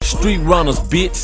Street runners, bitch.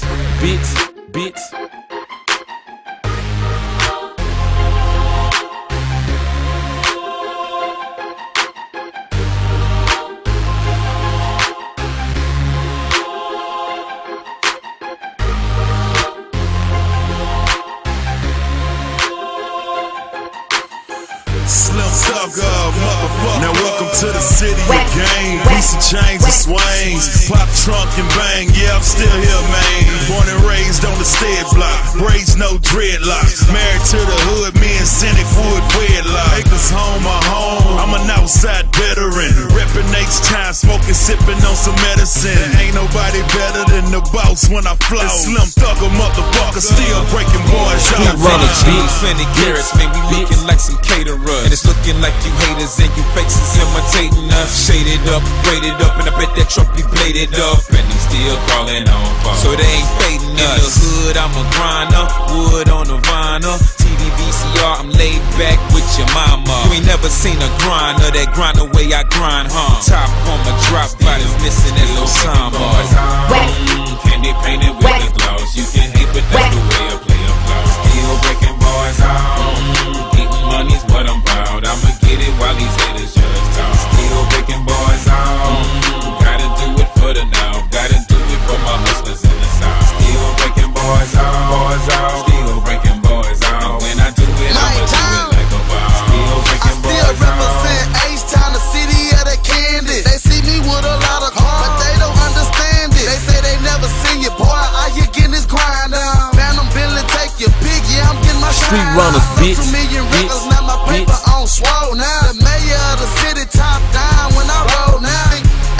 Slim Thugger, motherfucker. Now welcome to the city of game. Piece of chains and swings. Pop trunk and bang, yeah, I'm still here, man. Born and raised on the stead block. Braids, no dreadlocks. Married to the hood, me and Cynic Wood wedlock. Acres home, my home. I'm an outside veteran. Reppin' H-time, smoking, sipping on some medicine. Ain't nobody better than the boss when I flow. Slim Thugger, motherfucker, still breaking boys out. Street runners, bitch. Plenty Garrett's, man, we looking like some caterers. And it's looking like you haters and you fakes is imitating us. Shaded up, braided up, and I bet that truck be bladed up. And they still crawling on far, so they ain't fading us. In the hood, I'm a grinder, wood on the vinyl. TV VCR, I'm laid back with your mama. You ain't never seen a grinder that grind the way I grind, huh? Top on my drop, body's missing that Osama. Candy painted with the gloss. You can hate, but that's the way I play a flow. Still breaking boys out. Getting money's what I'm about. I'ma get it while these haters just talk. Still breaking boys out. Gotta do it for the now. Gotta do it for my hustlers in the south. Still breaking boys out. Still breaking boys out. When I do it, I'ma do it like a boss. Still breaking boys out. Still represent H-Town, the city of the candy. They see me with a lot of cars, but they don't understand it. They say they never seen you, boy. Are you getting this grind on? Phantom Billy, take your pick, yeah, I'm getting my shine. Street runners, bitch. 2 million records, now my paper on swole now. The mayor of the city, top down when I roll now.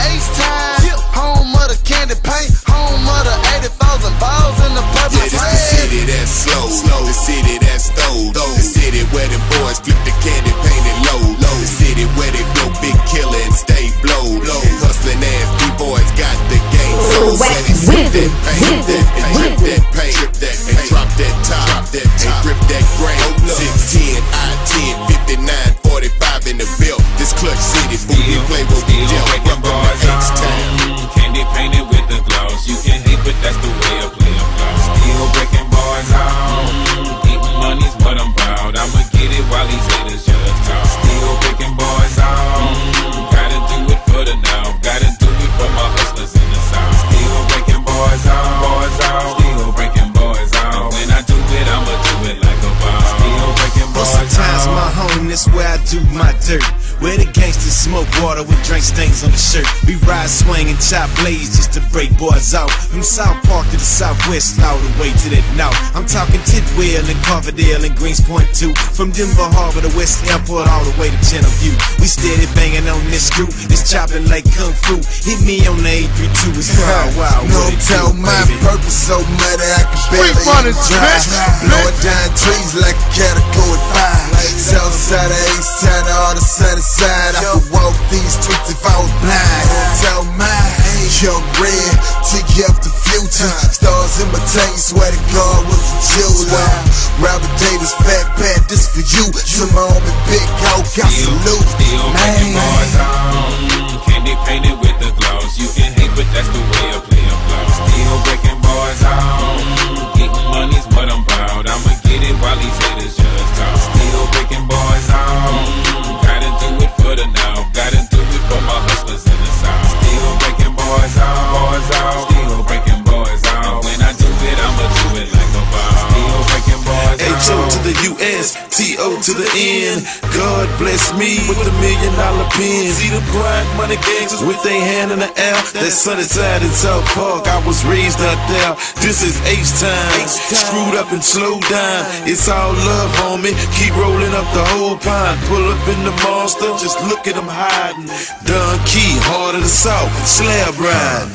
H-Town, home of the candy paint, home of the 80,000 balls in the purple. Yeah, this the city that's slow, the city that's stole, the city where them boys flip the candy painted low, the city where they blow big killer and stay blow, hustling ass B-boys got the game so set it, sip that paint, and drip that paint, and drop that top, and grip that grain. 610, I-10, 59, 45 in the belt. This clutch city, fool, we play what we dealt. Welcome to H-Town. Candy painted with the gloss. You can hate, but that's the way I play a flow. Still breaking boys out. Getting money's what I'm about. I'ma get it while these haters just talk. Still breaking boys out. Gotta do it for the now. Gotta do it for my hustlers in the south. Still breaking boys out. Still breaking boys out. When I do it, I'ma do it like a boss. Still breaking boys out. Sometimes my home, that's where I do my dirt. Where the gangsters smoke water with drink stains on the shirt. We ride, swing, and chop blades just to break boys out. From South Park to the Southwest, all the way to that north. I'm talking Tidwell and Coverdale and Greenspoint too. From Denver Harbor to West Airport, all the way to Channel View. We steady banging on this screw, it's chopping like kung fu. Hit me on the 832, it's wild. No tell my purpose so muddy I can barely drive. Blowing down trees like a category 5. South side of H-Town, all the sunny side. I could walk these streets if I was blind. Tell mine, young red, take you up the future. Stars in my tank, swear to God was a jeweler. Robert Davis, Fat Pat, this for you. To my homie Big Coke, I salute. Still breaking boys out. Candy painted with the gloss. You can hate, but that's the way I play a flow. Still breaking boys out. Getting money's what I'm about. I'ma get it while these haters just talk. Still breaking boys out. Gotta do it for the now. Gotta do it for my hustlers in the south. Still breaking boys out. Still breaking boys out. When I do it, I'ma do it like a boss. Still breaking boys out. H-O to the U-S, T-O to the N. God bless me with $1 million pen. See the grind, money gangsters with their hand in the air. That sunny side in South Park, I was raised out there. This is H-Time, screwed up and slowed down. It's all love, homie. Keep rolling up the whole pond. Pull up in the monster, just look at them hiding. Don Key, heart of the South, slab ride.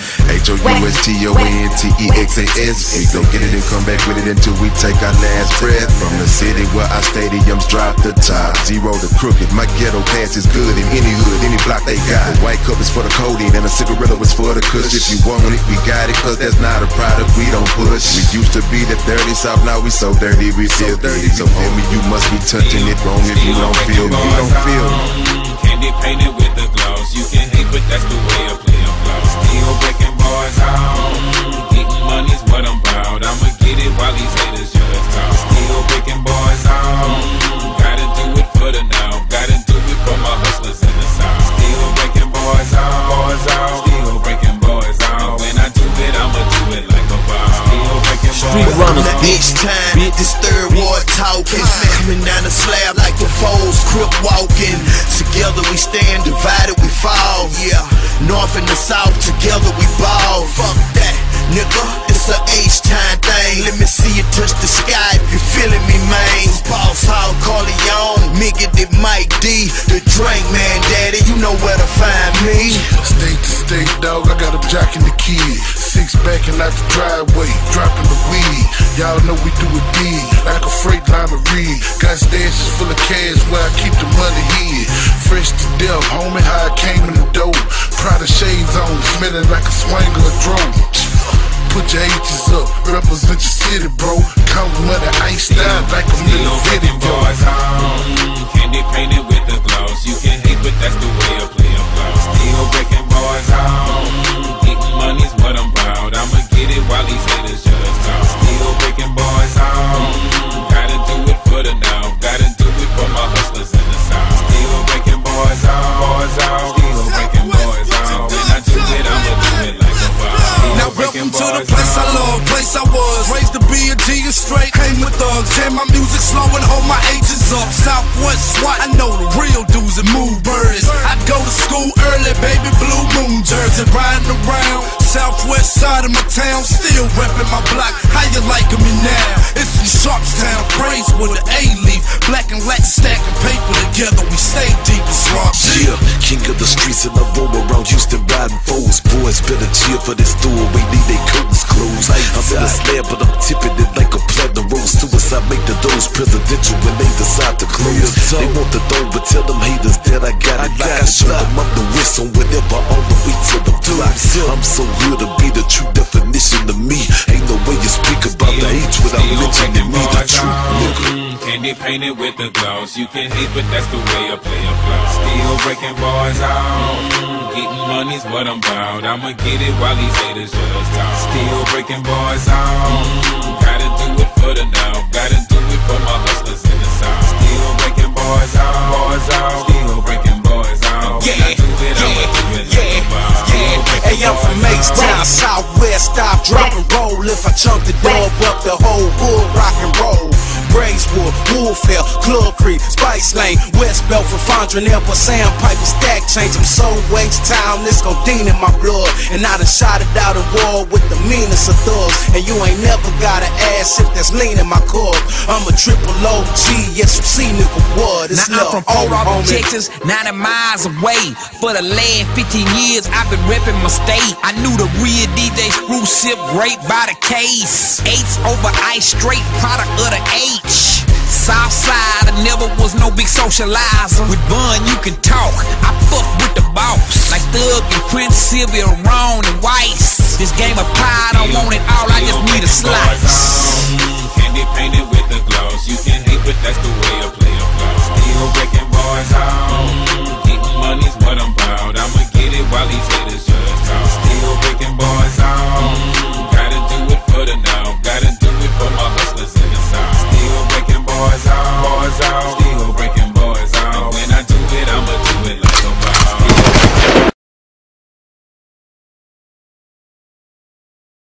H-O-U-S-T-O-N-T-E-X-A-S. We gon' get it and come back with it until we take our last breath. From the city where our stadiums drop the top. Zero to crooked, my ghetto pass is good in any hood, any block they got. The white cup is for the codeine and a cigarette is for the kush. If you want it, we got it, cause that's not a product we don't push. We used to be the dirty South, now we so dirty, we still dirty. So homie, you must be touching it wrong if you don't feel me. You don't feel me. Candy painted with the gloss. You can hate, but that's the way I play a flow. Still breaking boys out. H-time, this third ward talking. Coming down the slab like the foes, crip walking. Together we stand, divided we fall. Yeah, north and the south, together we ball. Fuck that, nigga, it's a H-time thing. Let me see you touch the sky if you feeling me, man. Boss Hog, Corleone, Miggy, the Mike D, the drink man, daddy, you know where to find me. State to state, dog, I got a jock in the kid. Six backing out the driveway, dropping the weed. Y'all know we do it big, like a freight line of reed. Got stashes full of cash where I keep the money hid. Fresh to death, homie, how I came in the door. Prada shades on, smelling like a swanger or drone. Put your H's up, represent your city, bro. Count money, I ain't style like I'm in the video. Boys home, candy painted with the gloss. You can hate, but that's the way I play a flow. Still breaking boys home, getting money's what I'm proud. I'ma get it while these haters just talk. Still breaking boys home, gotta do it for the now. Gotta do it for my hustlers in the south. Still breaking boys home, still breaking boys home. When I do it, I'ma do it like a vibe. Now welcome to the place I love, place I was. Raised to be a G and straight, hang with thugs. Jam my music slow and hold my H's up. Southwest SWAT, I know the real dudes and move birds. I'd go to school early, baby, blue moon jersey. Riding around, southwest side of my town, still reppin' my block. How you liking me now? It's in Sharpstown, praise with the A-leaf. Black and Latin stacking paper together, we stay deep in swamp. Yeah, king of the streets and I roam around Houston riding foes. Boys better cheer for this throwaway, need they curtains closed. I'm in a slab but I'm tipping it like a platinum rose. Suicide make the doors presidential when they decide to close. They want the throne but tell them haters that I got it. Like I show them I'm the wrist on whatever all the way to the block. I'm so good to be the true definition of me. Ain't no way you speak about the H without mentioning me, the true nigga. Candy painted with the gloss. You can hate, but that's the way I play a flow. Still breaking boys home, getting money's what I'm proud. I'ma get it while these haters just talk. Still breaking boys home, gotta do it for the now. Gotta do it for my hustlers in the south. Still breaking boys home, still breaking boys home. Yeah, hey, I'm from H-Town, Southwest, stop, drop and roll. If I chunk the dub up, the whole hood rock and roll. Braeswood, Woolfield, Club Creek, Spice Lane, West Belford, Fondren, Airport, Sandpiper, Stack Change. I'm so H-Town, this codeine in my blood. And I done shot it out of war with the meanest of thugs. And you ain't never gotta ask if that's lean in my club. I'm a triple OG, yes, you see nigga what? It's now I'm from Port Arthur, Texas, 90 miles away. For the last 15 years, I've been repping my state. I knew the real DJ Screw Sip right by the case. H over ice, straight product of the H. Southside, I never was no big socializer. With Bun, you can talk. I fuck with the boss, like Thug and Prince, Sylvia, Ron and Weiss. This game of pie, I don't want it all. I just need a slice. Candy painted with the gloss. You can hate, but that's the way I play a flow. Still breaking boys home, getting money's what I'm proud. I'ma get it while these haters